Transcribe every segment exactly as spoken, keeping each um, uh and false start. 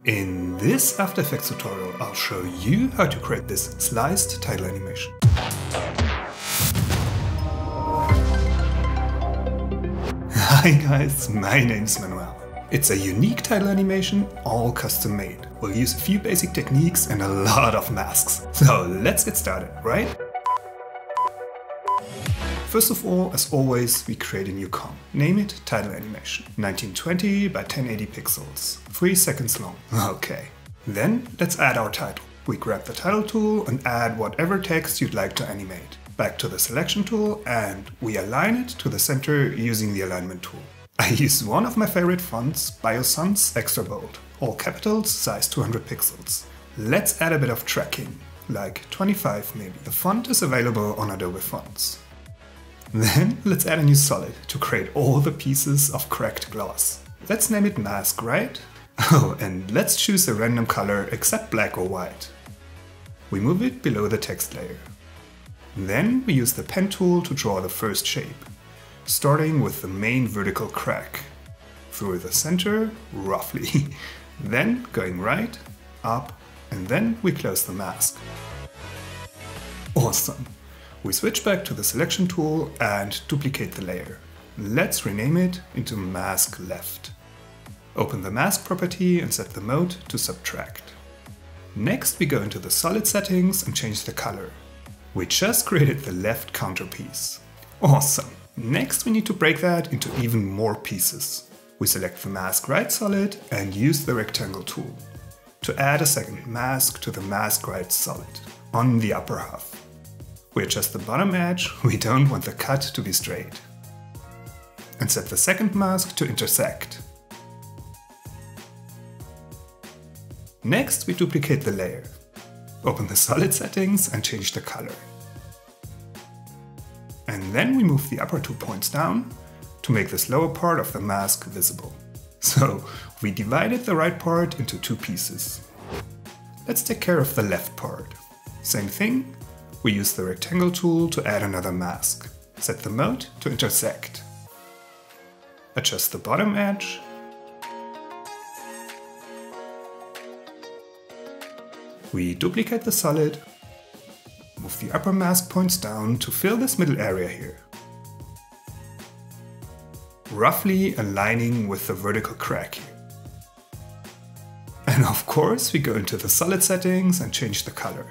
In this After Effects tutorial, I'll show you how to create this sliced title animation. Hi guys, my name's Manuel. It's a unique title animation, all custom made. We'll use a few basic techniques and a lot of masks. So let's get started, right? First of all, as always, we create a new comp. Name it Title Animation. nineteen twenty by ten eighty pixels. three seconds long. Okay. Then let's add our title. We grab the title tool and add whatever text you'd like to animate. Back to the selection tool and we align it to the center using the alignment tool. I use one of my favorite fonts, Biosons Extra Bold. All capitals, size two hundred pixels. Let's add a bit of tracking, like twenty-five maybe. The font is available on Adobe Fonts. Then let's add a new solid to create all the pieces of cracked glass. Let's name it mask, right? Oh, and let's choose a random color except black or white. We move it below the text layer. Then we use the pen tool to draw the first shape, starting with the main vertical crack, through the center, roughly. Then going right, up, and then we close the mask. Awesome! We switch back to the selection tool and duplicate the layer. Let's rename it into mask left. Open the mask property and set the mode to subtract. Next we go into the solid settings and change the color. We just created the left counterpiece. Awesome! Next we need to break that into even more pieces. We select the mask right solid and use the rectangle tool to add a second mask to the mask right solid on the upper half. We adjust the bottom edge, we don't want the cut to be straight. And set the second mask to intersect. Next we duplicate the layer. Open the solid settings and change the color. And then we move the upper two points down to make this lower part of the mask visible. So we divided the right part into two pieces. Let's take care of the left part. Same thing. We use the rectangle tool to add another mask. Set the mode to intersect. Adjust the bottom edge. We duplicate the solid. Move the upper mask points down to fill this middle area here, roughly aligning with the vertical crack here. And of course we go into the solid settings and change the color.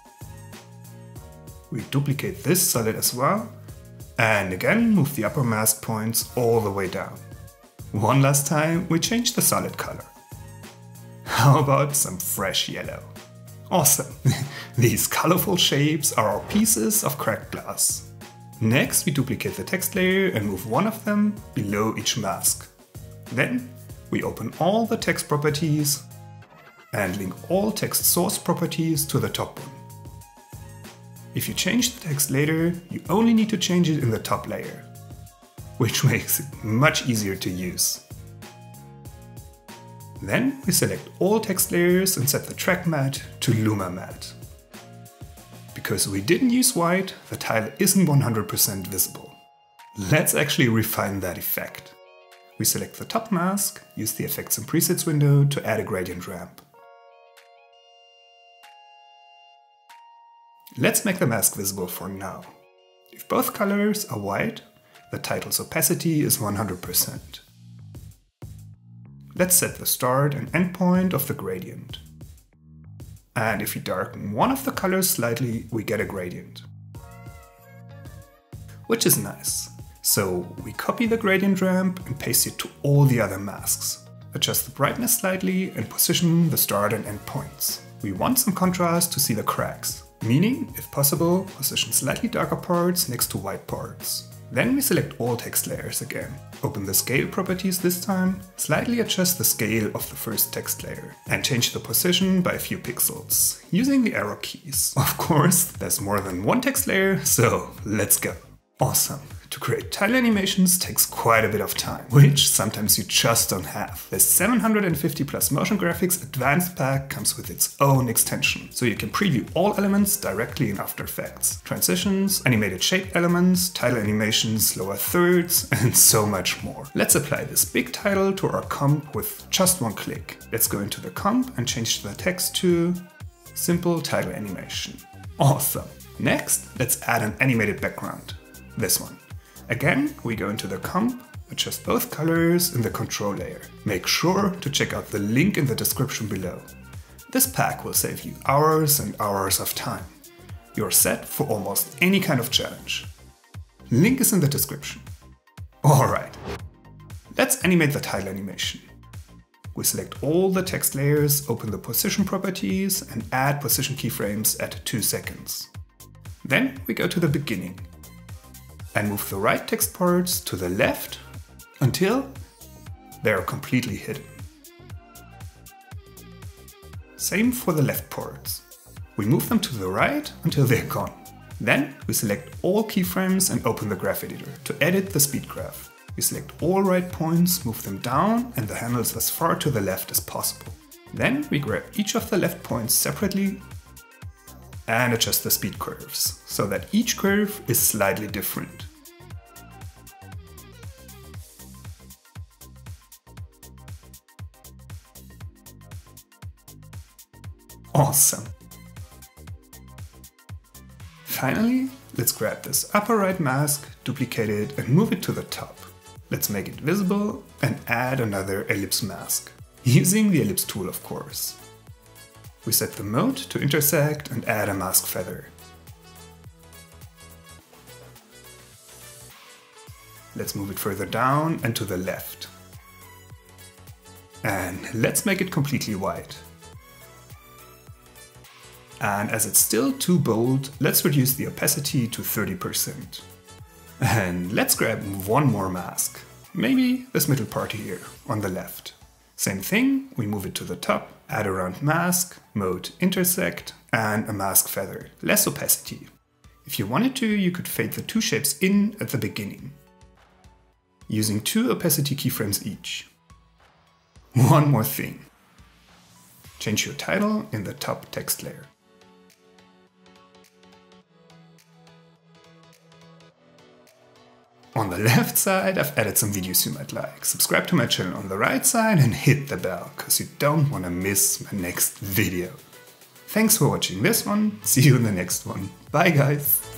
We duplicate this solid as well, and again move the upper mask points all the way down. One last time we change the solid color. How about some fresh yellow? Awesome! These colorful shapes are our pieces of cracked glass. Next we duplicate the text layer and move one of them below each mask. Then we open all the text properties and link all text source properties to the top one. If you change the text later, you only need to change it in the top layer, which makes it much easier to use. Then we select all text layers and set the track matte to Luma matte. Because we didn't use white, the tile isn't one hundred percent visible. Let's actually refine that effect. We select the top mask, use the Effects and Presets window to add a gradient ramp. Let's make the mask visible for now. If both colors are white, the title's opacity is one hundred percent. Let's set the start and end point of the gradient. And if we darken one of the colors slightly, we get a gradient. Which is nice. So we copy the gradient ramp and paste it to all the other masks. Adjust the brightness slightly and position the start and end points. We want some contrast to see the cracks. Meaning, if possible, position slightly darker parts next to white parts. Then we select all text layers again. Open the scale properties this time, slightly adjust the scale of the first text layer, and change the position by a few pixels, using the arrow keys. Of course, there's more than one text layer, so let's go. Awesome! To create title animations takes quite a bit of time, which sometimes you just don't have. The seven hundred fifty plus motion graphics advanced pack comes with its own extension, so you can preview all elements directly in After Effects. Transitions, animated shape elements, title animations, lower thirds, and so much more. Let's apply this big title to our comp with just one click. Let's go into the comp and change the text to simple title animation. Awesome! Next, let's add an animated background. This one. Again, we go into the comp, adjust both colors in the control layer. Make sure to check out the link in the description below. This pack will save you hours and hours of time. You're set for almost any kind of challenge. Link is in the description. Alright, let's animate the title animation. We select all the text layers, open the position properties and add position keyframes at two seconds. Then we go to the beginning and move the right text parts to the left until they are completely hidden. Same for the left parts. We move them to the right until they're gone. Then we select all keyframes and open the graph editor to edit the speed graph. We select all right points, move them down and the handles as far to the left as possible. Then we grab each of the left points separately and adjust the speed curves, so that each curve is slightly different. Awesome! Finally, let's grab this upper right mask, duplicate it and move it to the top. Let's make it visible and add another ellipse mask, using the ellipse tool of course. We set the mode to intersect and add a mask feather. Let's move it further down and to the left. And let's make it completely white. And as it's still too bold, let's reduce the opacity to thirty percent. And let's grab one more mask. Maybe this middle part here on the left. Same thing, we move it to the top, add a round mask, mode intersect, and a mask feather, less opacity. If you wanted to, you could fade the two shapes in at the beginning, using two opacity keyframes each. One more thing. Change your title in the top text layer. On the left side, I've added some videos you might like. Subscribe to my channel on the right side and hit the bell, cause you don't want to miss my next video. Thanks for watching this one, see you in the next one. Bye guys!